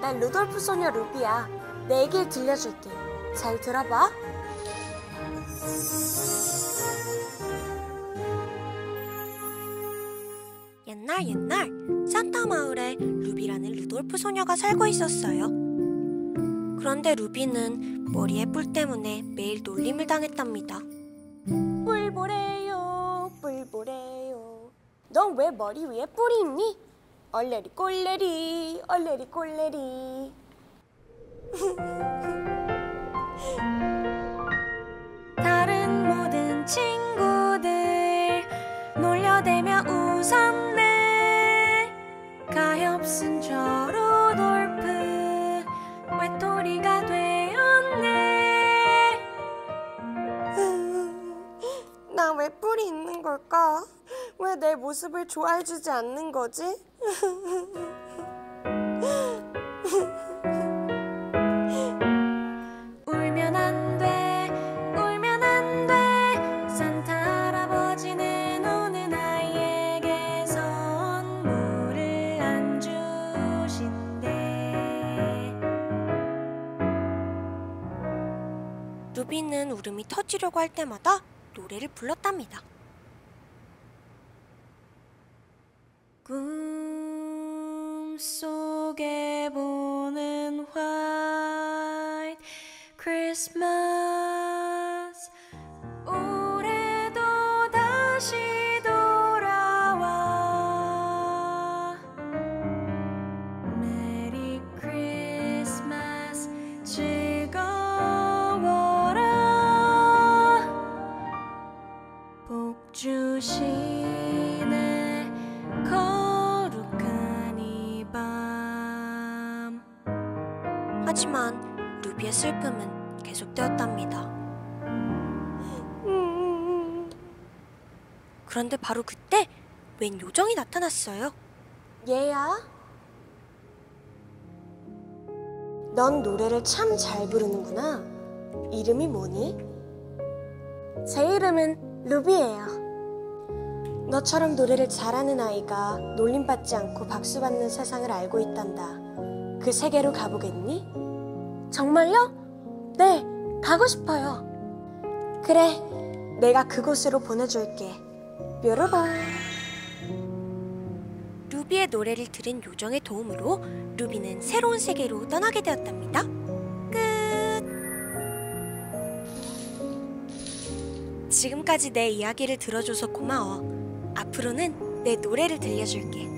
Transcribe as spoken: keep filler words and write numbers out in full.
난 루돌프 소녀 루비야. 내 얘기를 들려줄게. 잘 들어봐. 옛날 옛날 산타 마을에 루비라는 루돌프 소녀가 살고 있었어요. 그런데 루비는 머리에 뿔 때문에 매일 놀림을 당했답니다. 뿔보래요, 뿔보래요. 넌 왜 머리 위에 뿔이 있니? 얼레리 꼴레리, 얼레리 꼴레리. 다른 모든 친구들 놀려대며 웃었네. 가엾은 저 루돌프 외톨이가 되었네. 나 왜 뿔이 있는 걸까? 왜 내 모습을 좋아해주지 않는 거지? 울면 안 돼, 울면 안 돼. 산타 할아버지는 우는 아이에게 선물을 안 주신대. 루비는 울음이 터지려고 할 때마다 노래를 불렀답니다. 꿈속에 보는 White Christmas 올해도 다시 돌아와. Merry Christmas 즐거워라. 복 주시네 거룩한 이 밤. 하지만 루비의 슬픔은 계속되었답니다. 그런데 바로 그때 웬 요정이 나타났어요. 얘야, 넌 노래를 참 잘 부르는구나. 이름이 뭐니? 제 이름은 루비예요. 너처럼 노래를 잘하는 아이가 놀림받지 않고 박수 받는 세상을 알고 있단다. 그 세계로 가보겠니? 정말요? 네, 가고 싶어요. 그래, 내가 그곳으로 보내줄게. 뾰로롱. 루비의 노래를 들은 요정의 도움으로 루비는 새로운 세계로 떠나게 되었답니다. 끝. 지금까지 내 이야기를 들어줘서 고마워. 앞으로는 내 노래를 들려줄게.